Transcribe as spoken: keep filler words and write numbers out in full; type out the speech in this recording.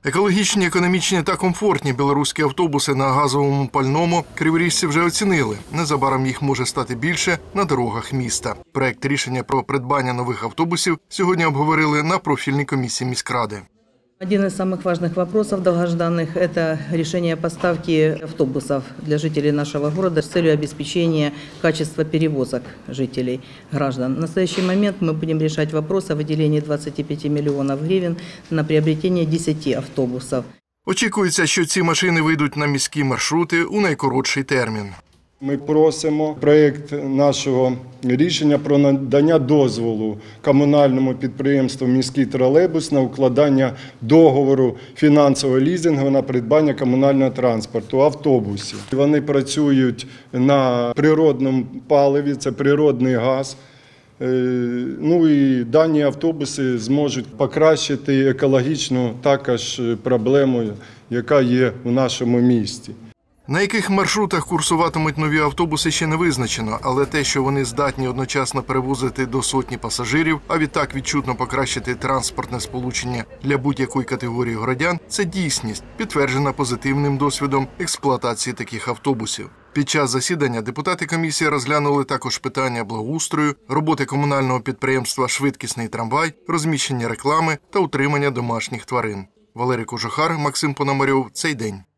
Екологічні, економічні та комфортні білоруські автобуси на газовому пальному криворіжці вже оцінили. Незабаром їх може стати більше на дорогах міста. Проект рішення про придбання нових автобусів сьогодні обговорили на профільній комісії міськради. Один из самых важных вопросов долгожданных – это решение поставки автобусов для жителей нашего города с целью обеспечения качества перевозок жителей, граждан. В настоящий момент мы будем решать вопрос о выделении двадцати пяти миллионов гривен на приобретение десяти автобусов. Очікується, що ці машини вийдуть на міські маршрути у найкоротший термін. Ми просимо проєкт нашого рішення про надання дозволу комунальному підприємству «Міський тролейбус» на укладання договору фінансового лізингу на придбання комунального транспорту, автобусів. Вони працюють на природному паливі, це природний газ. Ну і дані автобуси зможуть покращити екологічну також проблему, яка є у нашому місті. На яких маршрутах курсуватимуть нові автобуси, ще не визначено, але те, що вони здатні одночасно перевозити до сотні пасажирів, а відтак відчутно покращити транспортне сполучення для будь-якої категорії громадян – це дійсність, підтверджена позитивним досвідом експлуатації таких автобусів. Під час засідання депутати комісії розглянули також питання благоустрою, роботи комунального підприємства «Швидкісний трамвай», розміщення реклами та утримання домашніх тварин. Валерій Кожухар, Максим Пономарьов. Цей день.